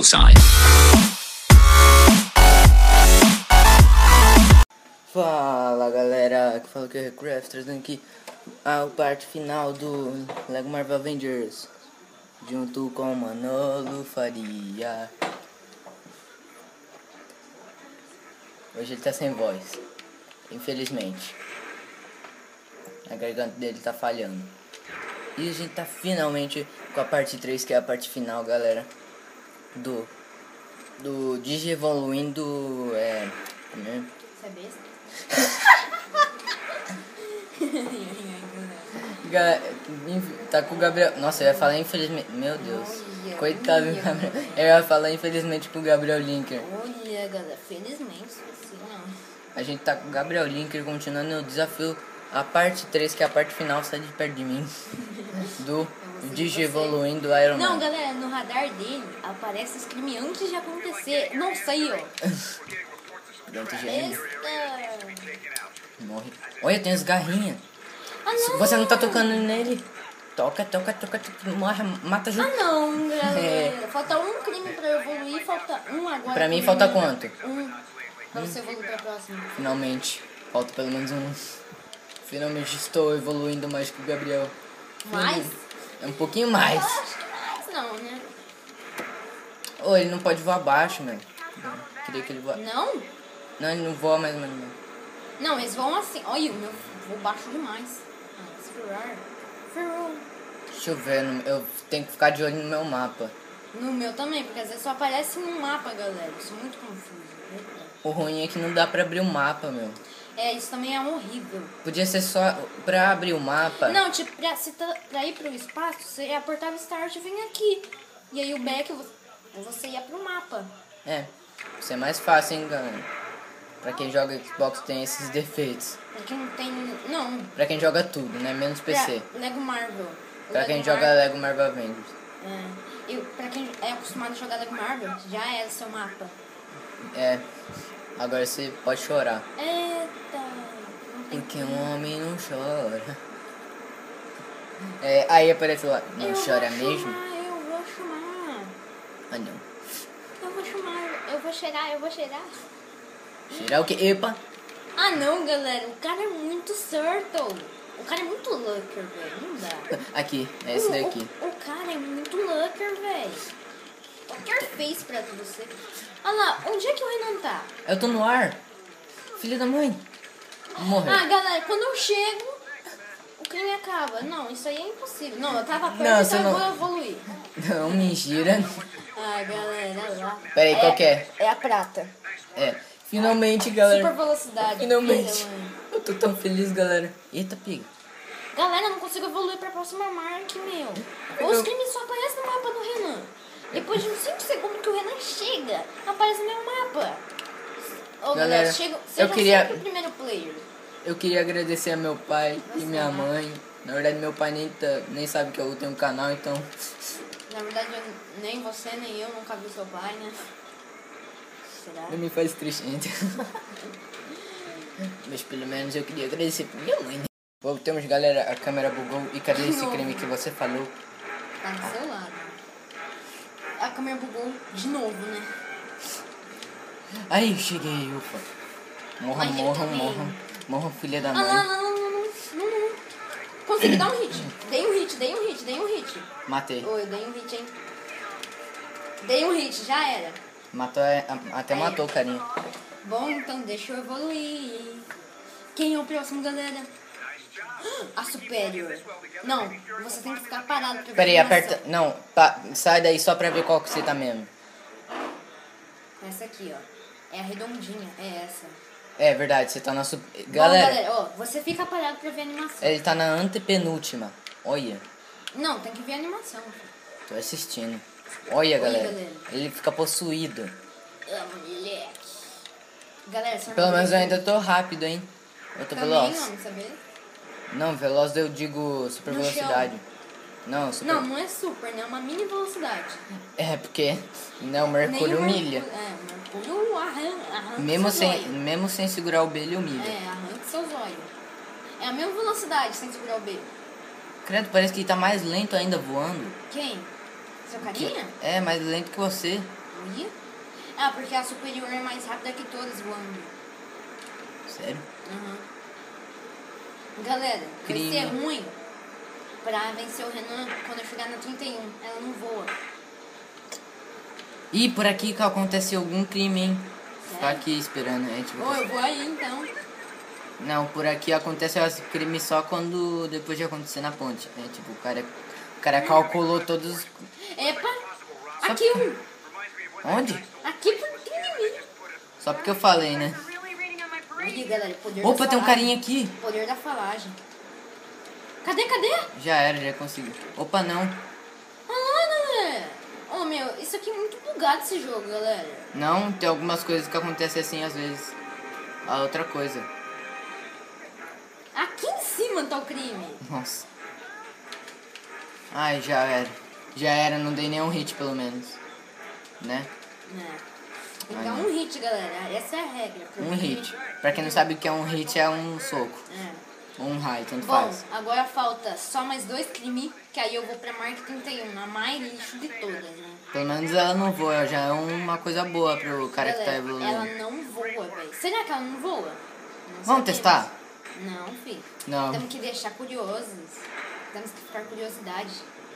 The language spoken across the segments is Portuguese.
side. Fala galera, que fala que é o Recraft, trazendo aqui a parte final do Lego Marvel Avengers junto com Manolo Faria. Hoje ele tá sem voz, infelizmente. A garganta dele tá falhando. E a gente tá finalmente com a parte 3, que é a parte final, galera. Do Digievoluindo. Como é? Você é besta? Tá com o Gabriel. Nossa, eu ia falar infelizmente. Meu Deus. Coitado do Gabriel. Eu ia falar infelizmente com o Gabriel Linker. Olha, galera, felizmente, assim, não. A gente tá com o Gabriel Linker continuando o desafio. A parte 3, que é a parte final, sai de perto de mim. Do Digievoluindo Iron Man. Não, galera, no radar dele aparece esse crime antes de acontecer. Não sei, ó. Pronto, gênio. Esta... Morre. Olha, tem as garrinhas. Ah, não. Você não tá tocando nele. Toca, morre, mata junto. Ah, não, galera. Falta um crime pra eu evoluir, falta um agora. Pra mim falta quanto? Um. Pra você evoluir pra próxima. Finalmente. Falta pelo menos um. Finalmente estou evoluindo mais que o Gabriel. Mais? É um pouquinho mais. Eu acho que mais não, né? Ô, ele não pode voar abaixo, meu. Queria que ele voasse. Não? Não, ele não voa mais, mano. Não, eles vão assim. Olha, o meu vou baixo demais. Ferrar. Deixa eu ver, eu tenho que ficar de olho no meu mapa. No meu também, porque às vezes só aparece um mapa, galera. Eu sou muito confuso. O ruim é que não dá pra abrir o mapa, meu. É, isso também é horrível. Podia ser só pra abrir o mapa. Não, tipo, pra ir pro espaço, você apertava Start e vinha aqui. E aí o back, você ia pro mapa. É, isso é mais fácil, hein, galera. Pra quem joga Xbox tem esses defeitos. Pra quem não tem... Não. Pra quem joga tudo, né? Menos PC. Lego Marvel. Pra quem joga Lego Marvel Avengers. É. E pra quem é acostumado a jogar Lego Marvel, já é seu mapa. É. Agora você pode chorar. Eita. Porque um homem não chora. É, aí aparece lá. Não chora mesmo? Eu vou chamar. Ah, não. Eu vou chamar. Eu vou cheirar. Cheirar o quê? Epa! Ah não, galera, o cara é muito Turtle. O cara é muito Lucker, velho. Não dá. Aqui, é esse daqui. O cara é muito Lucker, velho. Qualquer fez pra você. Olha lá, onde é que o Renan tá? Eu tô no ar. Filho da mãe. Morreu. Ah, galera, quando eu chego, o crime acaba. Não, isso aí é impossível. Não, eu tava perto, Não, então você eu não- vou evoluir. Não, mentira. Ah, galera, olha lá. Pera aí, qual que é? É a prata. É. Finalmente, galera. Super velocidade. Finalmente. Filha, mãe. Eu tô tão feliz, galera. Eita, piga. Galera, eu não consigo evoluir pra próxima marca, meu. Os crimes só aparecem no mapa do Renan. Depois de uns 5 segundos que o Renan chega, aparece no meu mapa. Ô, galera, seja sempre o primeiro player. Eu queria agradecer a meu pai e minha mãe. Na verdade, meu pai nem sabe que eu tenho um canal, então... Na verdade, nem você, nem eu nunca vi seu pai, né? Será? Não me faz triste, gente. Mas pelo menos eu queria agradecer pra minha mãe, né? Voltamos, galera. A câmera bugou. E cadê esse creme que você falou? Tá do seu lado. A câmera bugou de novo, né? Aí, cheguei, ufa. Morram, filha da Ah, mãe. não. Consegui dar um hit. Dei um hit. Matei. Oi, dei um hit, hein? Dei um hit, já era. Matou, até Aí. matou o carinha. Bom, então deixa eu evoluir. Quem é o próximo, galera? A Superior. Não, você tem que ficar parado pra ver Pera aí, a animação. aperta. Não, sai daí só pra ver qual que você tá mesmo. Essa aqui, ó. É a redondinha, é essa. É verdade, você tá na Bom, Galera, ó, você fica parado pra ver a animação. ele tá na antepenúltima. Olha, Não, tem que ver a animação. Filho. tô assistindo. Olha, galera. galera. Ele fica possuído. Ah, moleque. Galera, você Pelo menos eu ainda tô rápido, hein? Eu tô também veloz. não, sabia? Não, veloz eu digo super No velocidade. Não, super... Não, não é super, né? É uma mini velocidade. É, porque... Não, o Mercúrio Nem o humilha. É, o Mercúrio arranca Mesmo seu zóio. mesmo sem segurar o B, ele humilha. É, arranca seu zóio. É a mesma velocidade sem segurar o B. Credo, parece que ele tá mais lento ainda voando. Quem? Seu carinha? É, mais lento que você. Sabia? Ah, porque a superior é mais rápida que todas voando. Sério? Uhum. Galera, Crime. vai ser ruim pra vencer o Renan quando eu chegar na 31. Ela não voa. Ih, por aqui que aconteceu algum crime, hein? Ficar Sério? aqui esperando, né? Tipo, Ô, eu vou aí então. não, por aqui acontece esse crime só quando depois de acontecer na ponte, né? Tipo, o cara calculou todos os... Epa! Aqui um! Onde? Aqui pequenininho. Só porque eu falei, né? Aí, galera, poder Opa, da tem um falagem. carinha aqui. Poder da falagem. Cadê? Já era, já consegui. Opa, não. Ah lá, galera. Ô, meu, isso aqui é muito bugado esse jogo, galera. Não, tem algumas coisas que acontecem assim às vezes. A outra coisa. Aqui em cima tá o crime. Nossa. Ai, já era. Já era, não dei nenhum hit pelo menos. Né? Né? Então, Ai, um hit, galera. Essa é a regra. Um hit. Pra quem não sabe o que é um hit, é um soco. É. Ou um raio, tanto Bom, faz. agora falta só mais 2 crimes, que aí eu vou pra marca 31, a mais lixo de todas, né? Pelo menos ela não voa, já é uma coisa boa pro cara que tá Galera, evoluindo. ela não voa, velho. Será que ela não voa? Não Vamos sabemos. testar? Não, filho. Não. Temos que deixar curiosos. Temos que ficar curiosidade.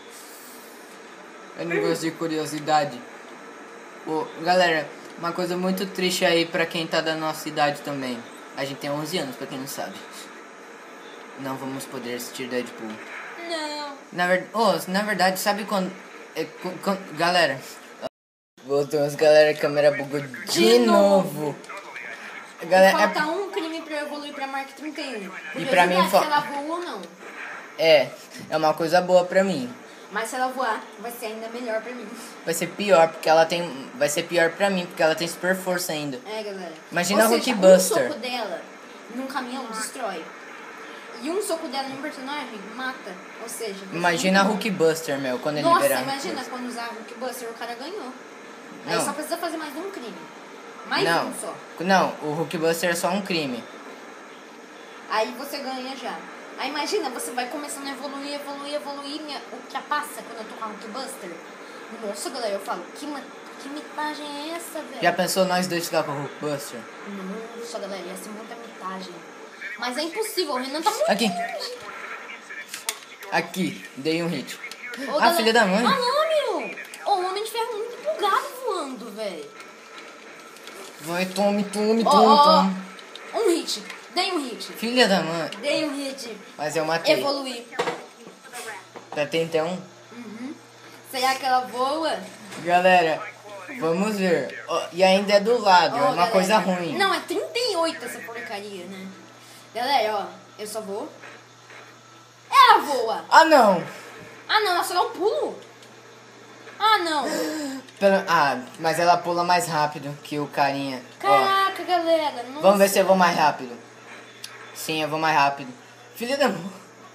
Eu não gosto de curiosidade. Pô, galera, uma coisa muito triste aí pra quem tá da nossa idade também. A gente tem 11 anos, pra quem não sabe. Não vamos poder assistir Deadpool. Não. Na verdade, sabe quando... galera... Voltamos, galera, a câmera bugou de novo. Galera, Falta um crime pra eu evoluir pra marca 31. E pra mim se ela voa ou não. é uma coisa boa pra mim. Mas se ela voar, vai ser ainda melhor pra mim. Vai ser pior, porque ela tem... Vai ser pior pra mim, porque ela tem super força ainda. É, galera. Imagina Ou a seja, Hulk Buster. Um soco dela num caminhão destrói. E um soco dela em um personagem mata. Ou seja... vai ser Imagina a muito bom. Hulk Buster, meu, quando ele Nossa, liberar. imagina quando usar Hulk Buster, o cara ganhou. Aí Não. só precisa fazer mais um crime. Mais Não, um só. não, o Hulk Buster é só um crime. Aí você ganha já. Aí imagina, você vai começando a evoluir, ultrapassa quando eu tô com a Hulk Buster. Nossa, galera, eu falo, que mitagem é essa, velho? Já pensou nós dois ficar com o Hulk Buster? Nossa, galera, ia ser muita mitagem. Mas é impossível, o Renan tá muito Aqui. longe. Aqui, dei um hit. Ô, Ah, galera, filha da mãe. Ah, não, meu. Ô, o Homem de Ferro é muito bugado voando, velho. Vai, tome. Ó, um hit. Dei um hit. Filha da mãe. Dei um hit. Mas eu matei. Evoluir. Pra 31. Será que ela voa? Galera, vamos ver. Ó, e ainda é do lado, é Ó, uma galera. coisa ruim. Não, é 38 essa porcaria, né? Galera, ó, eu só vou. Ela voa. Ah, não. Ah, não, ela só dá um pulo. Ah, não. Mas ela pula mais rápido que o carinha. Ó, Caraca, galera. Nossa. vamos ver se eu vou mais rápido. Sim, eu vou mais rápido. Filha da mãe.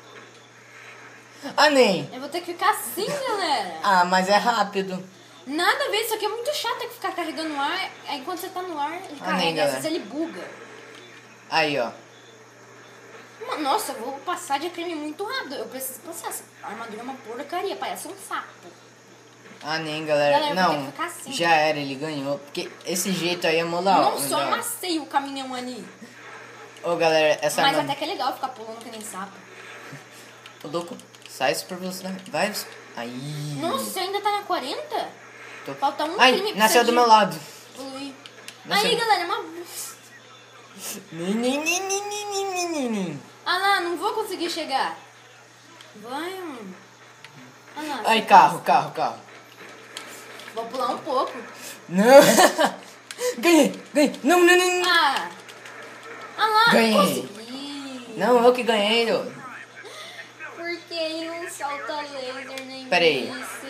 Ah, nem. Eu vou ter que ficar assim, galera. Ah, mas é rápido. Nada a ver, isso aqui é muito chato, tem que ficar carregando o ar. Aí quando você tá no ar, ele nem, carrega, às galera. vezes ele buga. Aí, ó. Nossa, eu vou passar de crime muito rápido. Eu preciso passar. Essa armadura é uma porcaria, parece um sapo. Ah, nem, galera. Galera, eu vou ter Não, que ficar assim. já era, ele ganhou. Porque esse jeito aí é molar. Não só amassei o caminhão ali. Ô, galera, essa Mas armadura... até que é legal ficar pulando que nem sapo. Ô, louco, sai super velocidade. Vai. Aí. Nossa, você ainda tá na 40? Tô- Falta um Ai, crime pra nasceu você do meu lado. evoluir. Nasceu. Aí, galera, uma... Ah lá, não vou conseguir chegar. Vai, mano. Ah lá. Ai, você carro. Vou pular um pouco. Não. Ganhei. Não. Ah. Ah lá, Ganhei. consegui. Não, eu que ganhei, ó. Porque um salta laser nem Peraí.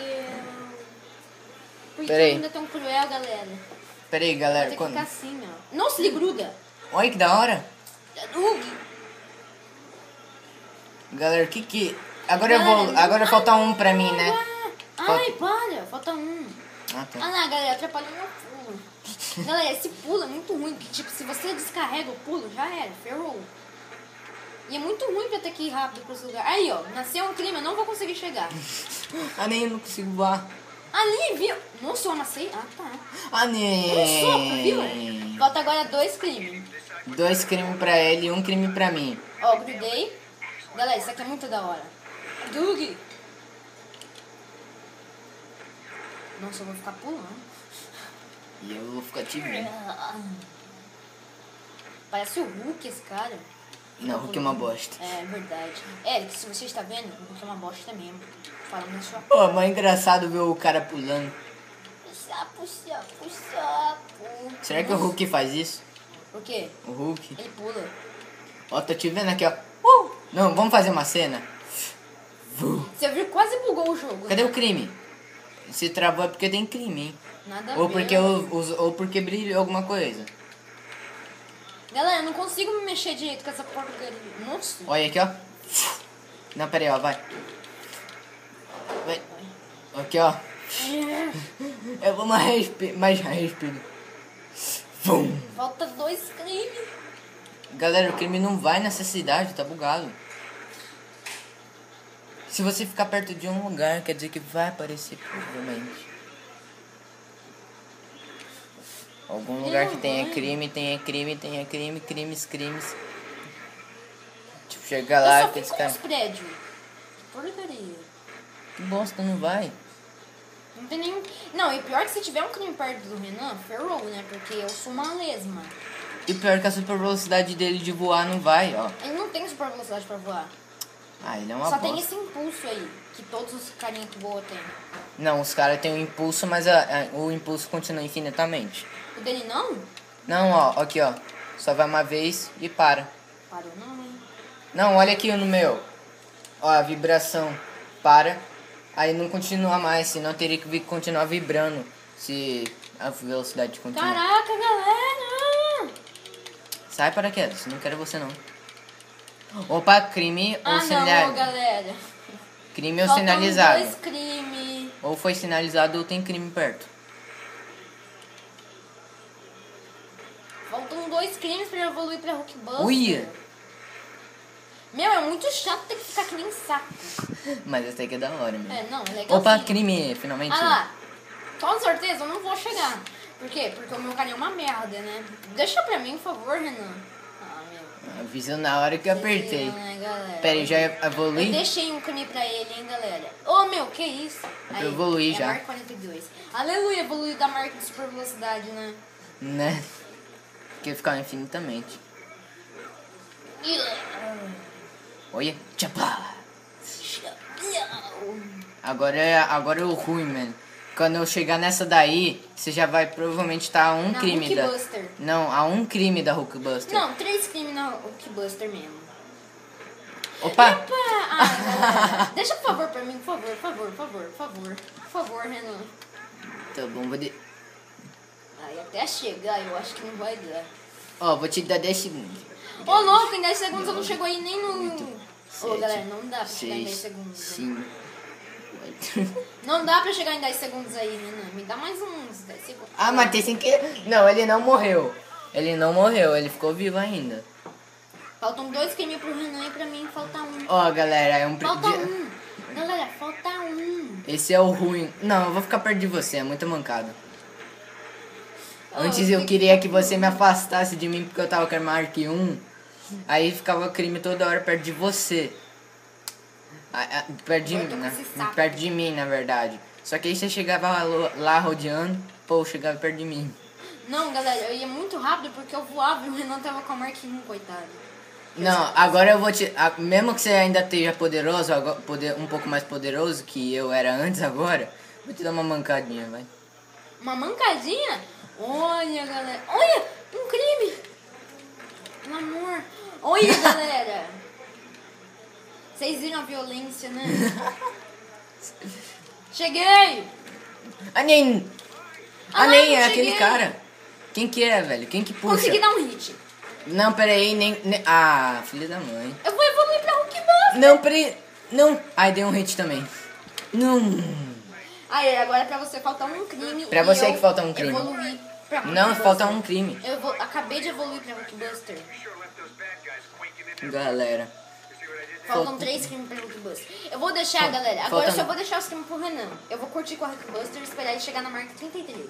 Porque Peraí. ainda tão cruel, galera. Pera aí, Vai galera. ter que Quando... ficar assim, ó. Nossa, ele gruda. Olha que da hora. Ugh. Galera, que... Agora Galera, agora falta um pra mim, né? Ai, para, falta um. Ah, tá. Ah lá, galera, atrapalhou meu pulo. Galera, esse pulo é muito ruim, porque tipo, se você descarrega o pulo, já era, ferrou. E é muito ruim pra ter que ir rápido pra esse lugar. Aí, ó, nasceu um crime, eu não vou conseguir chegar. Ah, nem eu não consigo voar. Ali, viu? Nossa, eu amassei. Ah, tá. Ah, Um soco, viu? nem. Falta agora 2 crimes. 2 crimes pra ele e 1 crime pra mim. Ó, grudei. Galera, isso aqui é muito da hora. Doug. Nossa, eu vou ficar pulando. E eu vou ficar te vendo. Parece o Hulk, esse cara. Não, o Hulk é uma bosta. É verdade. Eric, se você está vendo, o Hulk é uma bosta mesmo. Falando na sua Pô, mas é engraçado ver o cara pulando. Sapo, sapo, sapo. Será que o Hulk faz isso? O quê? O Hulk? Ele pula. Ó, tô te vendo aqui, ó. Não, vamos fazer uma cena. Você viu? Quase bugou o jogo. Cadê o crime? Se travou é porque tem crime, hein? Nada a Ou ver. porque, ou porque brilhou alguma coisa. Galera, eu não consigo me mexer direito com essa porcaria. Nossa. Olha aqui, ó. Não, pera aí, ó, vai. Vai. Aqui, ó. Eu vou mais rápido. Vum. Falta 2 crimes. Galera, o crime não vai nessa cidade, tá bugado. Se você ficar perto de um lugar, quer dizer que vai aparecer, provavelmente. Algum lugar que tenha crime, crimes. Tipo, chegar lá Eu só e fico nos prédios. Que porcaria. Que bosta, não vai. Não tem nenhum... Não, e pior que se tiver um crime perto do Renan, ferrou, né? Porque eu sou uma lesma. E pior que a super velocidade dele de voar não vai, ó. Ele não tem super velocidade pra voar. Ah, ele é uma Só bosta. tem esse impulso aí, que todos os carinha que voam têm. Não, os caras têm o impulso, mas o impulso continua infinitamente. O dele não? Não, ó, aqui, ó. Só vai uma vez e para. Parou não, hein? Não, olha aqui no meu. Ó, a vibração para. Aí não continua mais, senão teria que continuar vibrando. Se a velocidade continuar. Caraca, galera! Sai paraquedas, não quero você não. Opa, crime ou Ah, sinalizado. não, galera. Crime ou Faltam sinalizado. 2 crimes. Ou foi sinalizado ou tem crime perto. Faltam 2 crimes pra evoluir pra Hulkbuster. Uia! Meu, é muito chato ter que ficar que nem saco. Mas esse aqui é da hora, meu. É, não, é legal. Opa, crime, finalmente. Ah lá, com certeza eu não vou chegar. Por quê? Porque o meu carinha é uma merda, né? Deixa pra mim, por favor, Renan. Ah, meu. Avisou na hora que eu apertei. Né, galera? Pera aí, já Eu evolui? deixei um crime pra ele, hein, galera. Ô, meu, que isso? Eu evoluí já. Mark 42. Aleluia, evoluiu da marca de super velocidade, né? Né? Porque ficar infinitamente. Olha, tchapá. Agora é o ruim, mano. Quando eu chegar nessa daí, você já vai provavelmente estar a um Na crime da... Hulkbuster. Não, a um crime da Hulkbuster. Não, 3 crimes na Hulkbuster mesmo. Opa! Epa! Ai, galera. Deixa por favor pra mim, por favor, Renan. Tá bom, vou... Ai, até chegar eu acho que não vai dar. Ó, vou te dar 10 segundos. Ô, louco, em 10 segundos eu não chegou aí nem no... Ô, 7, galera, não dá pra chegar em 10 6, segundos. 5, 8... Não dá pra chegar em 10 segundos aí, Renan. Me dá mais uns 10 segundos. Ah, matei sem querer. Não, ele não morreu. Ele ficou vivo ainda. Faltam 2 crimes pro Renan e pra mim falta 1. Ó, galera, é um... Falta 1. Galera, falta 1. Esse é o ruim. Não, eu vou ficar perto de você, é muita mancada. Antes eu queria que você me afastasse de mim porque eu tava com a Mark 1. Aí ficava crime toda hora perto de você. Perto de mim, né? Perto de mim, na verdade. Só que aí você chegava lá rodeando, pô, chegava perto de mim. Não, galera, eu ia muito rápido porque eu voava e o Renan tava com a Mark 1, coitado. Não, agora eu vou te... Mesmo que você ainda esteja poderoso, um pouco mais poderoso que eu era antes agora, vou te dar uma mancadinha, vai. Uma mancadinha? Olha, galera. Olha, um crime. Um amor. Olha, galera. Vocês viram a violência, né? Cheguei. Nem Ah, é eu aquele cheguei. cara. Quem que é, velho? Quem que puxa? Consegui dar um hit. Não, peraí, Ah, filha da mãe. Eu vou evoluir pra Hulkbuster. Não, peraí. Não. Ai, dei um hit também. Não. Aí, agora pra você falta um crime. Pra e você eu que falta um crime. Evoluir pra Não, Hulkbuster. falta um crime. Acabei de evoluir pra Hulkbuster. Galera. Faltam 3 crimes pra Hulkbuster. Eu vou deixar, galera. Agora falta eu só vou deixar os crimes pro Renan. Eu vou curtir com a Hulkbuster e esperar ele chegar na marca 33.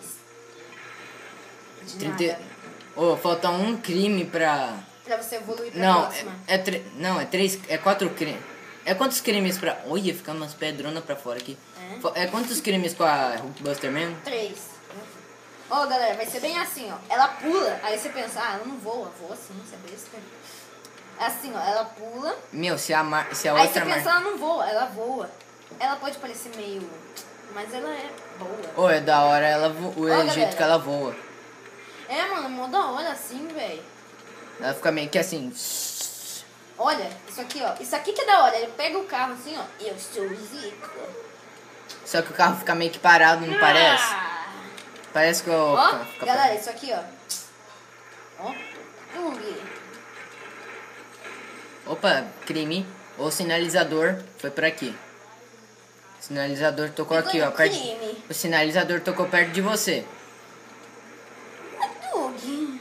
De 30... nada. Oh, falta um crime pra... Pra você evoluir pra Não, próxima. não, é 3... É 4 crimes. É quantos crimes pra... Olha, fica umas pedronas pra fora aqui. É quantos crimes com a Hulkbuster mesmo? 3. Ó, galera, vai ser bem assim, ó. Ela pula, aí você pensa, ela não voa. Voa sim, você é besta. É assim, ó, ela pula. Meu, se a Aí você outra pensa, ela não voa, ela voa. Ela pode parecer meio... Mas ela é boa. Oh, é da hora o Ó, jeito galera. que ela voa. É, mano, mó da hora assim, velho. Ela fica meio que assim... Olha, isso aqui, ó. Isso aqui que é da hora. Ele pega o carro assim, ó. Eu sou zico. Só que o carro fica meio que parado, não parece? Parece que o Ó, carro fica galera, parado. isso aqui, ó. Ó. Ui. Opa, crime. O sinalizador foi por aqui. O sinalizador tocou aqui, ó. Perto... Crime. O sinalizador tocou perto de você. Doug.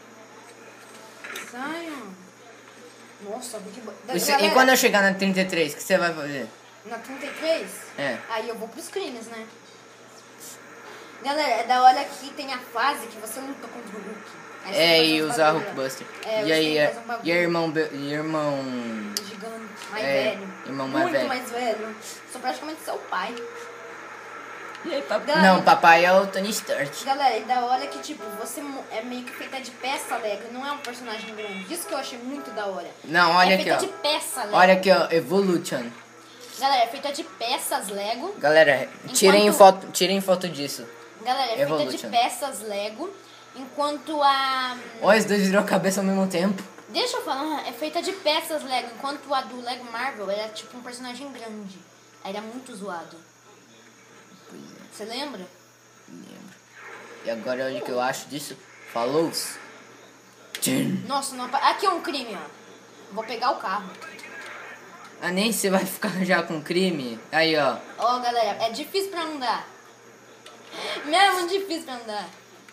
Sai, ó. Nossa, que bom. E quando eu chegar na 33, o que você vai fazer? Na 33? É. Aí eu vou pros crimes, né? Galera, é da hora que tem a fase que você luta contra o Hulk. Aí você É, faz e uns usar bagulho. Hulkbuster. É, E você aí, tem que fazer um bagulho. e irmão... Gigante, mais É, velho. irmão mais Muito velho. mais velho. Sou praticamente seu pai. E aí, papai? Galera, Não, papai é o Tony Stark. Galera, e da hora que, tipo, você é meio que feita de peça Lego, não é um personagem grande. Isso que eu achei muito da hora. Não, olha é aqui, feita ó. de peça Lego. Olha aqui, ó, Evolution. Galera, é feita de peças Lego. Galera, tirem foto disso. Galera, é feita de Evolution. peças Lego. Enquanto a... Olha, os dois virou a cabeça ao mesmo tempo. Deixa eu falar, é feita de peças Lego. Enquanto a do Lego Marvel era tipo um personagem grande. Era muito zoado. Pois é, Você lembra? lembro. E agora olha o que eu acho disso. Falou. Tchim. Nossa, não... aqui é um crime, ó. Vou pegar o carro. Ah, nem você vai ficar já com crime? Aí, ó. Ó, galera, é difícil pra andar. Mesmo difícil pra andar.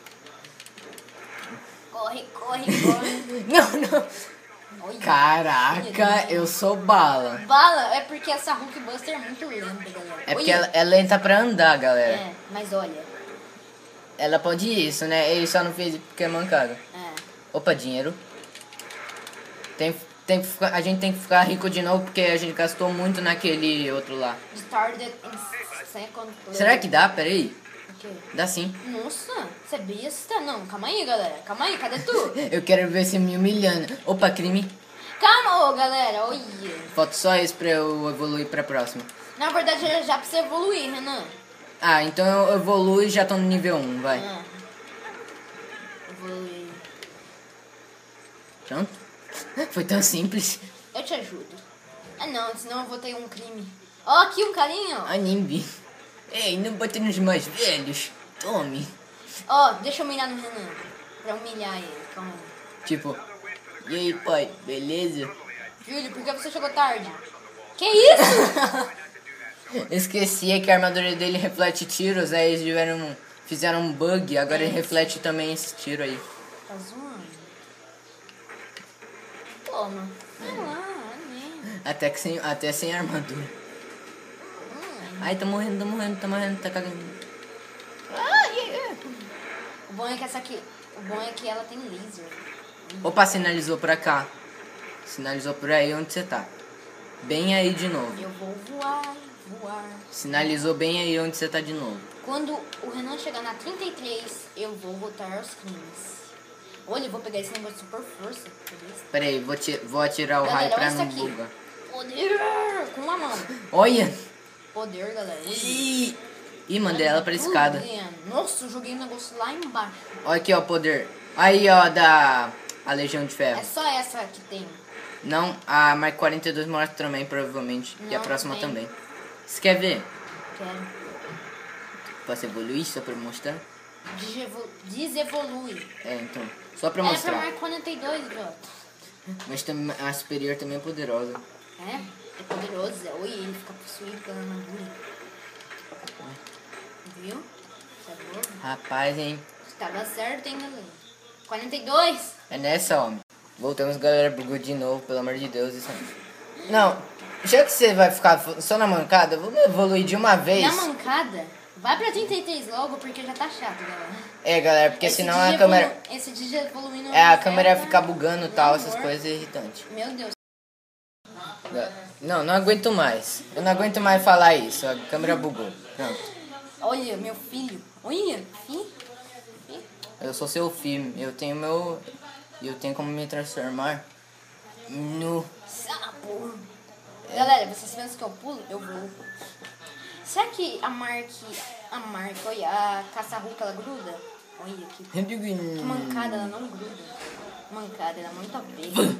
Corre, corre, corre. Não, não. Olha, Caraca, eu sou bala. Bala é porque essa Hulkbuster é muito lenta, galera. É porque Olha. ela é lenta pra andar, galera. É, mas olha. Ela pode isso, né? Ele só não fez porque é mancada. É. Opa, dinheiro. A gente tem que ficar rico de novo porque a gente gastou muito naquele outro lá. Started in second place. Será que dá? Peraí. O quê? Dá sim. Nossa, você é besta? Não, calma aí, galera. Calma aí, cadê tu? Eu quero ver você me humilhando. Opa, crime. Calma, ô, galera. Olha. Falta só isso pra eu evoluir pra próxima. Na verdade, era já pra você evoluir, Renan. Ah, então eu evoluo e já tô no nível 1, vai. Ah. Evoluir. Pronto. Foi tão simples. Eu te ajudo. Ah, não, senão eu vou ter um crime. Ó, aqui um carinha, ó. Anime. Ei, não bota nos mais velhos. Tome. Ó, deixa eu mirar no Renan. Pra humilhar ele, calma aí. Tipo, e aí, pai, beleza? Júlio, por que você chegou tarde? Que isso? Esqueci que a armadura dele reflete tiros, aí eles fizeram um bug, agora ele reflete também esse tiro aí. Tá zoando? Toma. Vai lá, amém. Até sem armadura. Ai, tá morrendo, tá cagando. O bom é que essa aqui... O bom é que ela tem laser. Opa, sinalizou pra cá. Sinalizou por aí onde você tá. Bem aí de novo. Eu vou voar, voar. Sinalizou bem aí onde você tá de novo. Quando o Renan chegar na 33, eu vou voltar aos crimes. Olha, eu vou pegar esse negócio de super força. Beleza? Pera aí, vou atirar o raio Galera, pra olha não isso aqui. bugar. Poder com uma mão. Olha! Poder, galera. Ih, mandei ela pra escada. Nossa, eu joguei um negócio lá embaixo. Olha aqui, ó, poder. Aí, ó, a Legião de Ferro. É só essa que tem. Não, a Mark 42 mostra também, provavelmente. E a Não, próxima tem. também. Você quer ver? Quero. Posso evoluir só pra mostrar? Desevolui. É, então. Só pra É pra mostrar. Mark 42, idiota. Mas a superior também é poderosa. É? É poderoso. Oi, ele fica possuído pela armadura. Viu? Tá bom? Rapaz, hein? Tava certo, hein, galera? 42. É nessa, homem. Voltamos, galera, bugou de novo, pelo amor de Deus. Isso aí. Não, já que você vai ficar só na mancada, vamos evoluir de uma vez. Na mancada? Vai pra 33 logo, porque já tá chato, galera. É, galera, porque Esse senão dia a câmera... Esse dia evoluindo... É, a câmera ia ficar bugando e tal, essas amor. coisas irritantes. Meu Deus. Não, não aguento mais. Eu não aguento mais falar isso, a câmera bugou. Pronto. Olha, meu filho. Olha, filho. Eu sou seu filho, eu tenho como me transformar no... Sapo. Galera, vocês pensam que eu pulo? Eu vou. Será que olha, a caça-ruca, ela gruda? Olha que mancada, ela não gruda. Mancada, ela é muito abelha.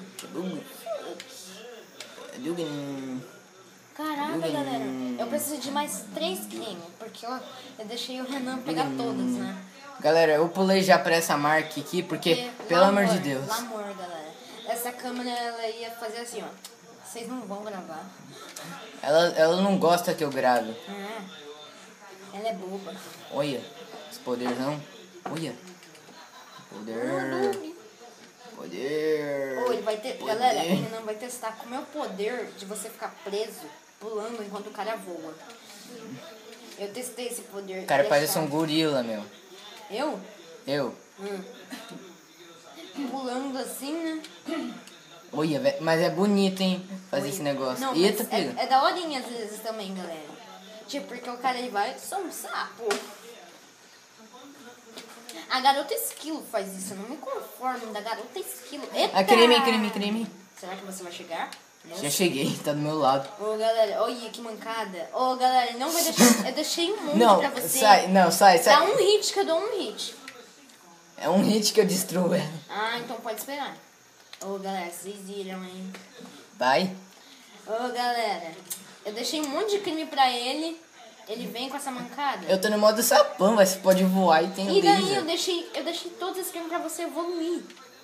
Caraca, galera, eu preciso de mais 3 cremes, porque eu deixei o Renan pegar todas, né? Galera, eu pulei já pra essa marca aqui, porque, pelo amor de Deus. Amor, galera. Essa câmera, ela ia fazer assim, ó. Vocês não vão gravar. Ela não gosta que eu grave. Ela é boba. Olha, esse poderzão. Olha. Poder. Oh, ele vai ter... Galera, o Renan vai testar como é o poder de você ficar preso, pulando enquanto o cara voa. Eu testei esse poder. O cara parece um gorila, meu. Eu? Eu. Pulando assim, né? Olha, mas é bonito, hein? Fazer esse negócio. Não, Eita, é daorinha às vezes também, galera. Tipo, porque o cara ele vai, sou um sapo. A garota esquilo faz isso, eu não me conformo da garota esquilo. Eita! Creme. Será que você vai chegar? Não. Já cheguei, tá do meu lado. Ô, galera, olha que mancada. Ô, galera, não vai deixar... Eu deixei um monte Não, pra você. sai. Dá um hit que eu dou um hit. É um hit que eu destruo ela. Ah, então pode esperar. Ô, galera, vocês viram, hein? Vai. Ô, galera, eu deixei um monte de creme pra ele. Ele vem com essa mancada. Eu tô no modo sapão, mas você pode voar e tem E daí laser. eu deixei todos esses cremes pra você evoluir.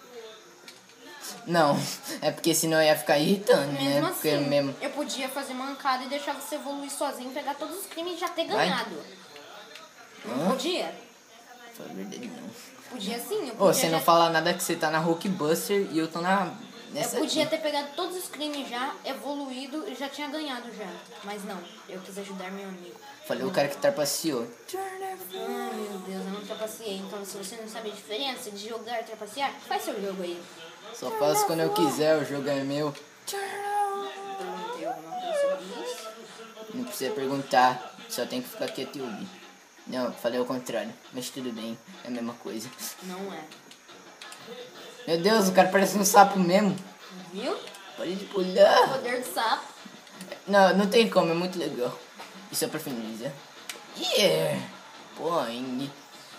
Não, é porque senão eu ia ficar irritando, Mesmo né? assim, Porque mesmo... eu podia fazer mancada e deixar você evoluir sozinho, pegar todos os cremes e já ter ganhado. Não podia? Fala a verdade, não. Podia sim, eu podia. Ô, você não fala nada que você tá na Hulkbuster e eu tô na... Eu podia ter pegado todos os cremes já, evoluído e já tinha ganhado já. Mas não, eu quis ajudar meu amigo. Falei o cara que trapaceou. Ai, meu Deus, eu não trapaceei. Então, se você não sabe a diferença de jogar e trapacear, faz seu jogo aí. Só faço quando eu quiser, o jogo é meu. Perguntei alguma coisa sobre isso? Não precisa perguntar, só tem que ficar quieto e ouvir. Não, falei ao contrário, mas tudo bem, é a mesma coisa. Não é. Meu Deus, o cara parece um sapo mesmo. Viu? Pode de pular. Poder do sapo. Não, não tem como, é muito legal. Isso é pra finalizar. Yeah! Boing.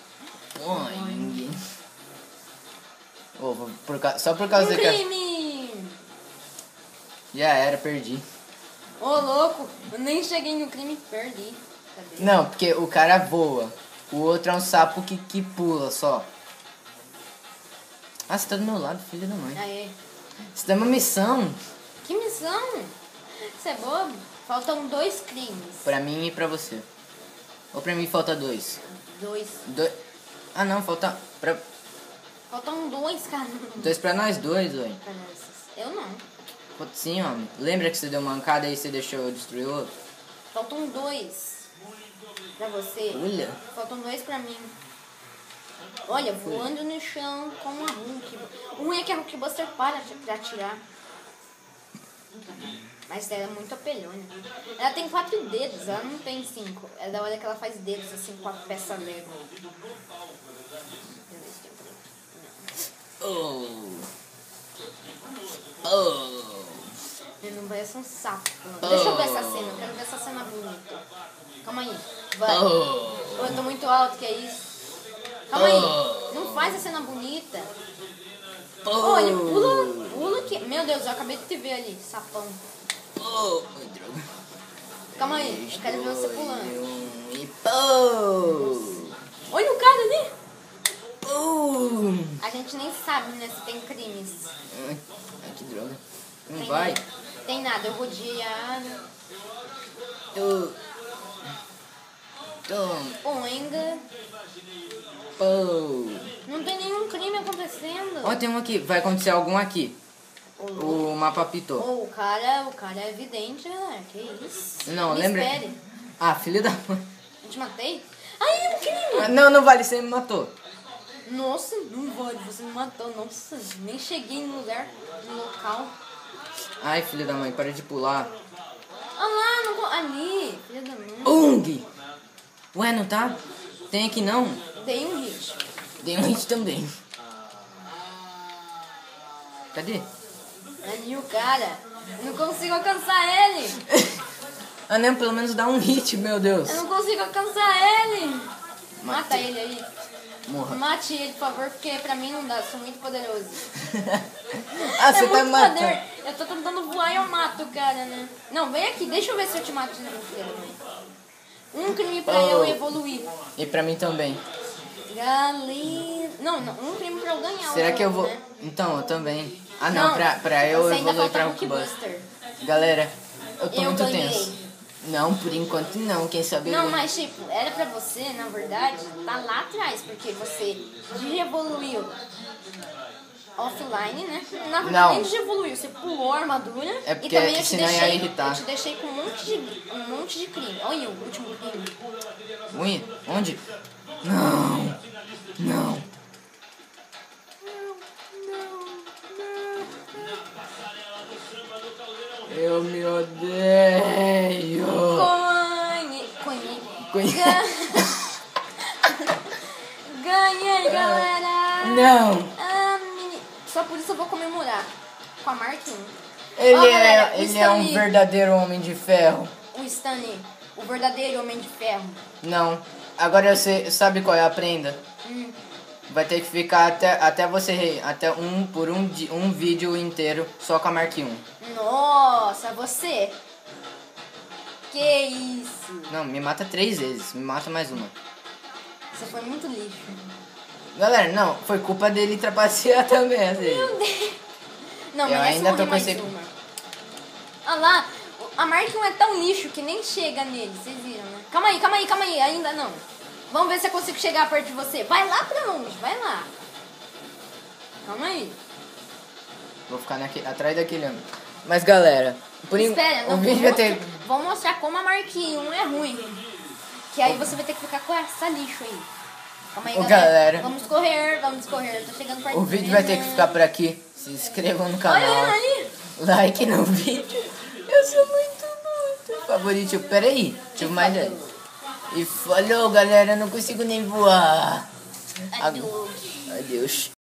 Oh, só por causa Um que... crime! Já era, perdi. Ô, louco, eu nem cheguei no crime, perdi. Cadê? Não, porque o cara voa. O outro é um sapo que pula só. Ah, você tá do meu lado, filho da mãe. Aê. Você tem uma missão Que missão? Você é bobo? Faltam 2 crimes. pra mim e pra você. Ou pra mim falta 2? 2. Ah, não, falta... Faltam 2, cara. 2 pra nós dois, ué. Eu não. Falta sim, homem. Lembra que você deu uma mancada e você deixou eu destruir o outro? Faltam 2 pra você. Olha. Faltam 2 pra mim. Olha, voando no chão com a Hulk. O ruim é que a Hulkbuster para de atirar. Mas ela é muito apelhona. Ela tem 4 dedos, ela não tem 5. É da hora que ela faz dedos assim com a peça Lego. Ele não parece um sapo. Deixa eu ver essa cena, eu quero ver essa cena bonita. Calma aí, vai. Eu tô muito alto, que é isso? Calma aí, não faz a cena bonita. Olha, pula que... Meu Deus, eu acabei de te ver ali, sapão. Droga. Calma aí, eu quero ver você pulando. E Olha o cara ali. A gente nem sabe, né, se tem crimes. Ai, que droga. Não Tem vai. nada. Tem nada, eu rodeei a área. Oenga. Não tem nenhum crime acontecendo. Ó, tem um aqui. Vai acontecer algum aqui. O mapa apitou. O cara é evidente, né? Que isso? Não, Me lembra? espere. Ah, filho da mãe. Eu te matei? Ai, eu queria. Não vale, você me matou. Nossa, não vale, você me matou. Nossa, nem cheguei no lugar, no local. Ai, filho da mãe, para de pular. Ah lá, não, ali, filha da mãe. Ung! Ué, não tá? Tem aqui não? Dei um hit. Tem um hit também. Cadê? Ali o cara, eu não consigo alcançar ele. Ah, não, pelo menos dá um hit, meu Deus. Eu não consigo alcançar ele. Mata Matei. ele aí. Morra. Mate ele, por favor, porque pra mim não dá, eu sou muito poderoso. Ah, você é tá muito matando. poder. Eu tô tentando voar e eu mato o cara, né? Não, vem aqui, deixa eu ver se eu te mato de novo, filha da mãe. Um crime pra eu evoluir. E pra mim também. Galera. Não, um crime pra eu ganhar. Será que eu vou... Né? Então, eu também. Ah, não, pra eu você ainda evoluir falta pra Hulk Hulkbuster. Buster. Galera, eu tô Eu muito ganhei. tenso. Não, por enquanto não, quem sabe... Não, eu- mas tipo, era pra você, na verdade, tá lá atrás, porque você evoluiu offline, né? Na verdade, Não. nem evoluiu, você pulou a armadura. É porque e também eu te senão ia deixei, irritar. eu te deixei com um monte de crime. Olha o último crime. Ui, onde? Não, não. Eu me odeio. Ganhei. Ganhei, galera. Não. Ah, só por isso eu vou comemorar. Com a Mark 1. Ele, Ó, galera, o ele é um Stanley. verdadeiro homem de ferro. O Stanley, o verdadeiro Homem de Ferro. Não. Agora você sabe qual é a prenda? Vai ter que ficar até você... Até um vídeo inteiro só com a Mark 1. Nossa, você. Que isso. Não, me mata 3 vezes. Me mata mais uma. Você foi muito lixo. Galera, não. Foi culpa dele trapacear também, às vezes. Meu Deus. Não, Eu merece ainda morrer tô com mais esse- uma. Olha lá, a Mark 1 é tão lixo que nem chega nele, vocês viram, né? Calma aí, ainda não. Vamos ver se eu consigo chegar perto de você. Vai lá pra longe, vai lá. Calma aí. Vou ficar atrás daquele homem. Mas galera, Espera, o não, vídeo vai ter... vamos mostrar como a Mark 1 é ruim. Que aí você vai ter que ficar com essa lixo aí. Calma aí, Ô, galera. galera. Vamos correr. Eu tô chegando perto O vídeo vai ter que ficar por aqui. Se inscrevam no canal. Olha aí. Like no vídeo. Eu sou muito favorito. Pera aí, deixa eu mais... E falou, galera. Eu não consigo nem voar. Adeus. Adeus.